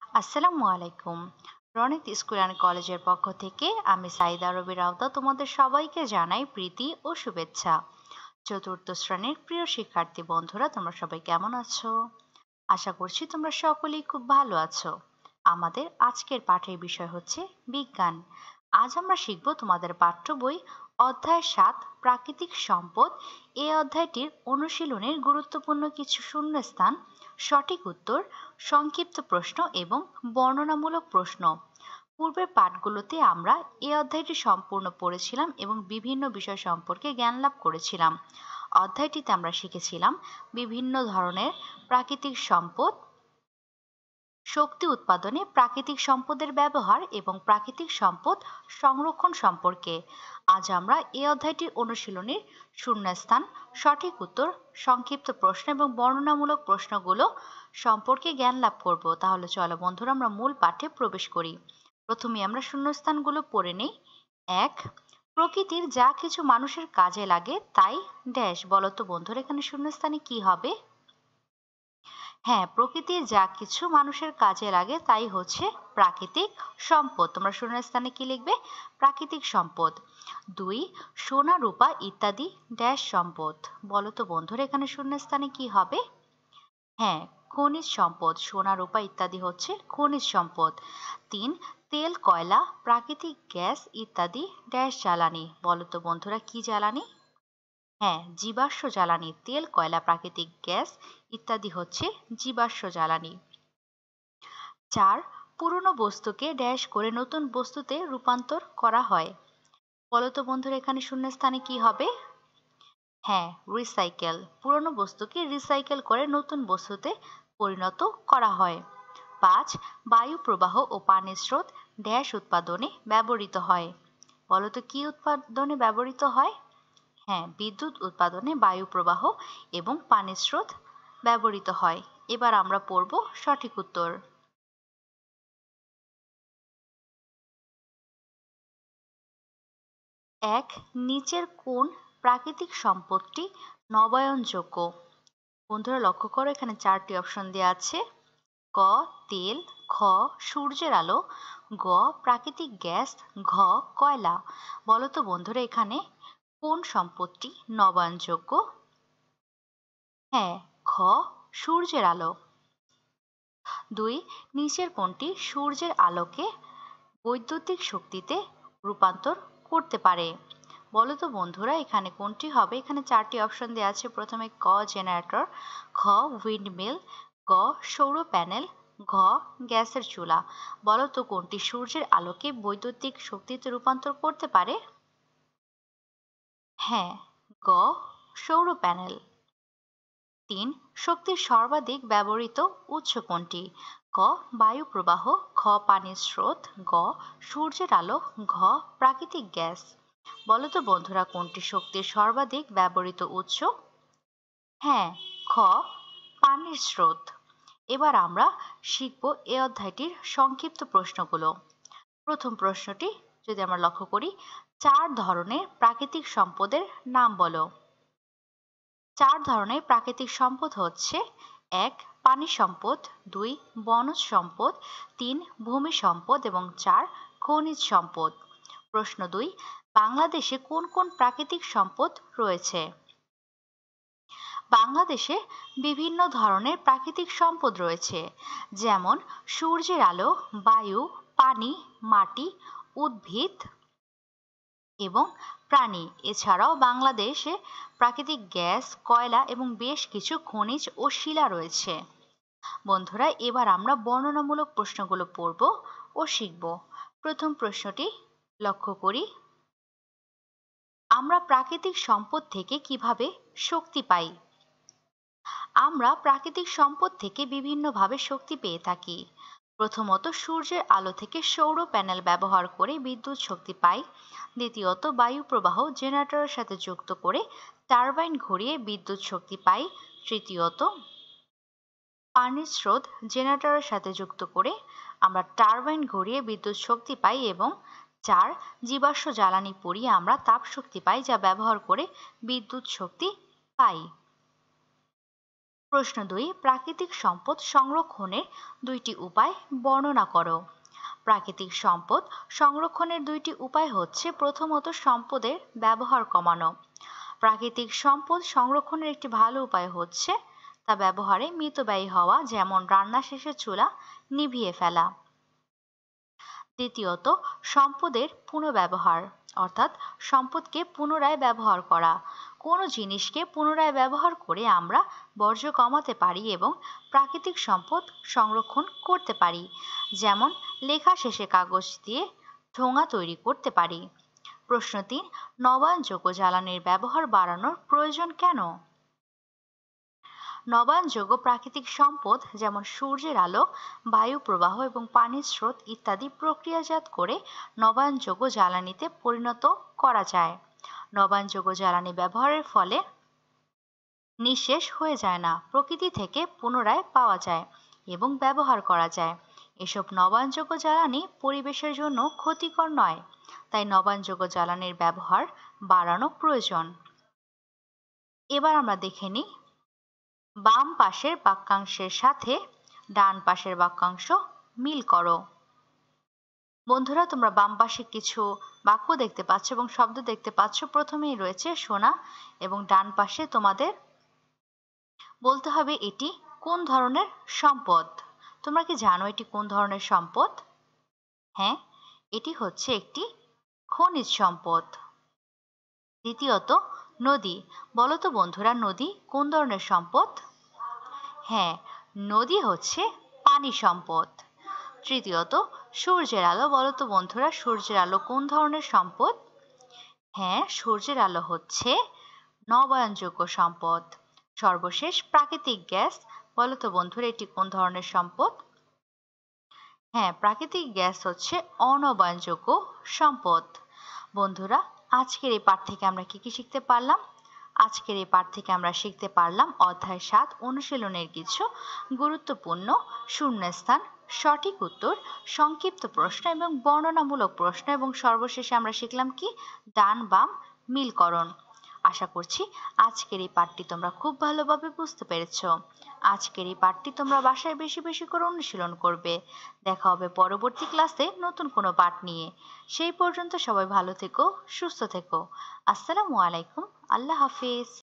আসসালামু আলাইকুম। Ronit school and কলেজের পক্ষ থেকে আমি সাইদা রবি রাউতা তোমাদের সবাইকে জানাই প্রীতি ও শুভেচ্ছা। চতুর্থ শ্রেণীর প্রিয় শিক্ষার্থী বন্ধুরা, তোমরা সবাই কেমন আছো? আশা করছি তোমরা সকলেই খুব ভালো আছো। আমাদের আজকের পাঠের বিষয় হচ্ছে বিজ্ঞান। আজ আমরা শিখব তোমাদের পাঠ্য বই অধ্যায় ৭ প্রাকৃতিক সম্পদ। এই অধ্যায়টির অনুশীলনের গুরুত্বপূর্ণ কিছু শূন্যস্থান, সঠিক উত্তর, সংক্ষিপ্ত প্রশ্ন এবং বর্ণনামূলক প্রশ্ন। পূর্বের পাঠগুলোতে আমরা এই অধ্যায়টি সম্পূর্ণ পড়েছিলাম এবং বিভিন্ন বিষয় সম্পর্কে জ্ঞান লাভ করেছিলাম। অধ্যায়টিতে আমরা শিখেছিলাম বিভিন্ন ধরনের প্রাকৃতিক সম্পদ, শক্তি উৎপাদনে প্রাকৃতিক সম্পদের ব্যবহার এবং প্রাকৃতিক সম্পদ সংরক্ষণ সম্পর্কে। আজ আমরা এই অধ্যায়টির অনুশীলনের শূন্যস্থান, সঠিক উত্তর, সংক্ষিপ্ত প্রশ্ন এবং বর্ণনামূলক প্রশ্নগুলো সম্পর্কে জ্ঞান লাভ করব। তাহলে চলো বন্ধুরা, আমরা মূল পাঠে প্রবেশ করি। প্রথমে আমরা শূন্যস্থানগুলো পড়ে নিই। ১, প্রকৃতির যা কিছু মানুষের কাজে লাগে তাই ড্যাশ। বলো তো বন্ধুরা, এখানে শূন্যস্থানে কি হবে? হ্যাঁ, প্রকৃতির যা কিছু মানুষের কাজে লাগে তাই হচ্ছে প্রাকৃতিক সম্পদ। তোমরা শূন্যস্থানে কি লিখবে? প্রাকৃতিক সম্পদ। ২, সোনা রূপা ইত্যাদি ড্যাশ সম্পদ। বলো তো বন্ধুরা, এখানে শূন্যস্থানে কি হবে? হ্যাঁ, খনিজ সম্পদ। সোনা রূপা ইত্যাদি হচ্ছে খনিজ সম্পদ। ৩, তেল কয়লা প্রাকৃতিক গ্যাস ইত্যাদি ড্যাশ জ্বালানি। বলো তো বন্ধুরা, কি জ্বালানি? হ্যাঁ, জীবাশ্ম জ্বালানি। তেল কয়লা প্রাকৃতিক গ্যাস ইত্যাদি হচ্ছে জীবাশ্ম জ্বালানি। ৪, পুরনো বস্তুকে ড্যাশ করে নতুন বস্তুতে রূপান্তর করা হয়। বলো তো বন্ধুরা, এখানে শূন্যস্থানে কি হবে? হ্যাঁ, রিসাইকেল। পুরনো বস্তুকে রিসাইকেল করে নতুন বস্তুতে পরিণত করা হয়। ৫, বায়ু প্রবাহ ও পানির স্রোত ড্যাশ উৎপাদনে ব্যবহৃত হয়। বলো তো কি উৎপাদনে ব্যবহৃত হয়? হ্যাঁ, বিদ্যুৎ উৎপাদনে বায়ু প্রবাহ এবং পানির স্রোত ব্যবহৃত হয়। এবার আমরা পড়ব সঠিক উত্তর। ১, নিচের কোন প্রাকৃতিক সম্পদটি নবায়নযোগ্য? বন্ধুরা লক্ষ্য করো, এখানে 4টি অপশন দেওয়া আছে। ক, তেল, খ, সূর্যের আলো, গ, প্রাকৃতিক গ্যাস, ঘ, কয়লা। বলো তো বন্ধুরা, এখানে কোন সম্পদটি নবায়নযোগ্য? হ্যাঁ, খ, সূর্যের আলো। ২, নিচের কোনটি সূর্যের আলোকে বৈদ্যুতিক শক্তিতে রূপান্তর করতে পারে? বলো তো বন্ধুরা, এখানে কোনটি হবে? এখানে 4টি অপশন দেওয়া আছে। প্রথমে ক, জেনারেটর, খ, উইন্ডমিল, গ, সৌর প্যানেল, ঘ, গ্যাসের চুলা। বলো তো কোনটি সূর্যের আলোকে বৈদ্যুতিক শক্তিতে রূপান্তর করতে পারে? হ্যাঁ, গ, সৌর প্যানেল। ৩, শক্তির সর্বাধিক ব্যবহৃত উৎস কোনটি? ক, বায়ু প্রবাহ, খ, পানির স্রোত, গ, সূর্যের আলো, ঘ, প্রাকৃতিক গ্যাস। বলো তো বন্ধুরা, কোনটি শক্তির সর্বাধিক ব্যবহৃত উৎস? হ্যাঁ, খ, পানির স্রোত। এবার আমরা শিখব এ অধ্যায়টির সংক্ষিপ্ত প্রশ্নগুলো। প্রথম প্রশ্নটি যদি আমরা লক্ষ্য করি, 4 ধরনের প্রাকৃতিক সম্পদের নাম বলো। 4 ধরনের প্রাকৃতিক সম্পদ হচ্ছে: ১, পানি সম্পদ, ২, বনজ সম্পদ, ৩, ভূমি সম্পদ এবং ৪, খনিজ সম্পদ। প্রশ্ন ২, বাংলাদেশে কোন কোন প্রাকৃতিক সম্পদ রয়েছে? বাংলাদেশে বিভিন্ন ধরনের প্রাকৃতিক সম্পদ রয়েছে, যেমন সূর্যের আলো, বায়ু, পানি, মাটি, উদ্ভিদ এবং প্রাণী। এছাড়াও বাংলাদেশে প্রাকৃতিক গ্যাস, কয়লা এবং বেশ কিছু খনিজ ও শিলা রয়েছে। বন্ধুরা, এবার আমরা বর্ণনামূলক প্রশ্নগুলো পড়ব ও শিখব। প্রথম প্রশ্নটি লক্ষ্য করি, আমরা প্রাকৃতিক সম্পদ থেকে কিভাবে শক্তি পাই? আমরা প্রাকৃতিক সম্পদ থেকে বিভিন্নভাবে শক্তি পেয়ে থাকি। প্রথমত, সূর্যের আলো থেকে সৌর প্যানেল ব্যবহার করে বিদ্যুৎ শক্তি পাই। দ্বিতীয়ত, বায়ু প্রবাহ জেনারেটরের সাথে যুক্ত করে টারবাইন ঘুরিয়ে বিদ্যুৎ শক্তি পাই। তৃতীয়ত, পানির স্রোত জেনারেটরের সাথে যুক্ত করে আমরা টারবাইন ঘুরিয়ে বিদ্যুৎ শক্তি পাই। এবং ৪, জীবাশ্ম জ্বালানি পুড়িয়ে আমরা তাপ শক্তি পাই, যা ব্যবহার করে বিদ্যুৎ শক্তি পাই। প্রশ্ন 2, প্রাকৃতিক সম্পদ সংরক্ষণের দুইটি উপায় বর্ণনা করো। প্রাকৃতিক সম্পদ সংরক্ষণের দুইটি উপায় হচ্ছে, প্রথমত সম্পদের ব্যবহার কমানো। প্রাকৃতিক সম্পদ সংরক্ষণের একটি ভালো উপায় হচ্ছে তা ব্যবহারে মিতব্যয়ী হওয়া, যেমন রান্না শেষে চুলা নিভিয়ে ফেলা। দ্বিতীয়ত সম্পদের পুনর্ব্যবহার, অর্থাৎ সম্পদকে পুনরায় ব্যবহার করা। কোনো জিনিসকে পুনরায় ব্যবহার করে আমরা বর্জ্য কমাতে পারি এবং প্রাকৃতিক সম্পদ সংরক্ষণ করতে পারি, যেমন লেখা শেষে কাগজ দিয়ে ঠোঙা তৈরি করতে পারি। প্রশ্ন 3, নবায়নযোগ্য জ্বালানির ব্যবহার বাড়ানোর প্রয়োজন কেন? নবায়নযোগ্য প্রাকৃতিক সম্পদ যেমন সূর্যের আলো, বায়ু প্রবাহ এবং পানির স্রোত ইত্যাদি প্রক্রিয়াজাত করে নবায়নযোগ্য জ্বালানিতে পরিণত করা যায়। নবায়নযোগ্য জ্বালানি ব্যবহারের ফলে নিঃশেষ হয়ে যায় না, প্রকৃতি থেকে পুনরায় পাওয়া যায় এবং ব্যবহার করা যায়। এসব নবায়নযোগ্য জ্বালানি পরিবেশের জন্য ক্ষতিকর নয়, তাই নবায়নযোগ্য জ্বালানির ব্যবহার বাড়ানো প্রয়োজন। এবার আমরা দেখে নিই, বাম পাশের বাক্যাংশের সাথে ডান পাশের বাক্যাংশ মিল করো। বন্ধুরা, তোমরা বাম পাশে কিছু বাক্য দেখতে পাচ্ছ এবং শব্দ দেখতে পাচ্ছ। প্রথমেই রয়েছে সোনা এবং ডান পাশে তোমাদের বলতে হবে এটি কোন ধরনের সম্পদ। তোমরা কি জানো এটি কোন ধরনের সম্পদ? হ্যাঁ, এটি হচ্ছে একটি খনিজ সম্পদ। দ্বিতীয়ত নদী। বলো তো বন্ধুরা, নদী কোন ধরনের সম্পদ? হ্যাঁ, নদী হচ্ছে পানি সম্পদ। তৃতীয়ত সূর্যের আলো। বলো তো বন্ধুরা, সূর্যের আলো কোন ধরনের সম্পদ? হ্যাঁ, সূর্যের আলো হচ্ছে নবায়নযোগ্য সম্পদ। সর্বশেষ প্রাকৃতিক গ্যাস। বলো তো বন্ধুরা, এটি কোন ধরনের সম্পদ? হ্যাঁ, প্রাকৃতিক গ্যাস হচ্ছে অনবায়নযোগ্য সম্পদ। বন্ধুরা, আজকের এই পাঠ থেকে আমরা কি কি শিখতে পারলাম? আজকের এই পাঠ থেকে আমরা শিখতে পারলাম অধ্যায় 7 অনুশীলনের কিছু গুরুত্বপূর্ণ শূন্যস্থান, সঠিক উত্তর, সংক্ষিপ্ত প্রশ্ন এবং বর্ণনামূলক প্রশ্ন, এবং সর্বশেষে আমরা শিখলাম কি ডান বাম মিলকরণ। আশা করছি আজকের এই পাঠটি তোমরা খুব ভালোভাবে বুঝতে পেরেছ। আজকের এই পাঠটি তোমরা বাসায় বেশি বেশি করে অনুশীলন করবে। দেখা হবে পরবর্তী ক্লাসে নতুন কোনো পাঠ নিয়ে। সেই পর্যন্ত সবাই ভালো থেকো, সুস্থ থেকো। আসসালামু আলাইকুম। আল্লাহ হাফিজ।